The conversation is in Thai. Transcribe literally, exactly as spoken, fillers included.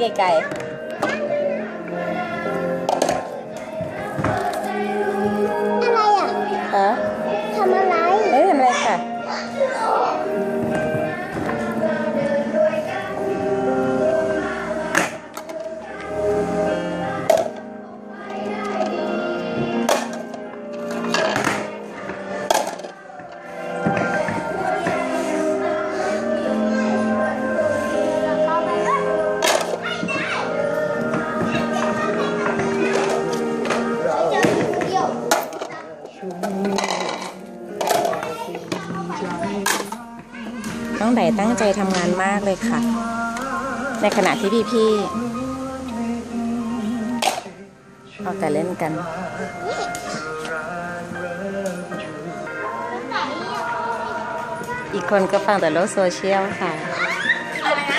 ไก่อะไรอ่ะฮะทำอะไรเอ้ยทำอะไรค่ะน้องไดตั้งใจทำงานมากเลยค่ะ ในขณะที่พี่ๆเอาแต่เล่นกัน อีกคนก็ฟังแต่โลกโซเชียลค่ะ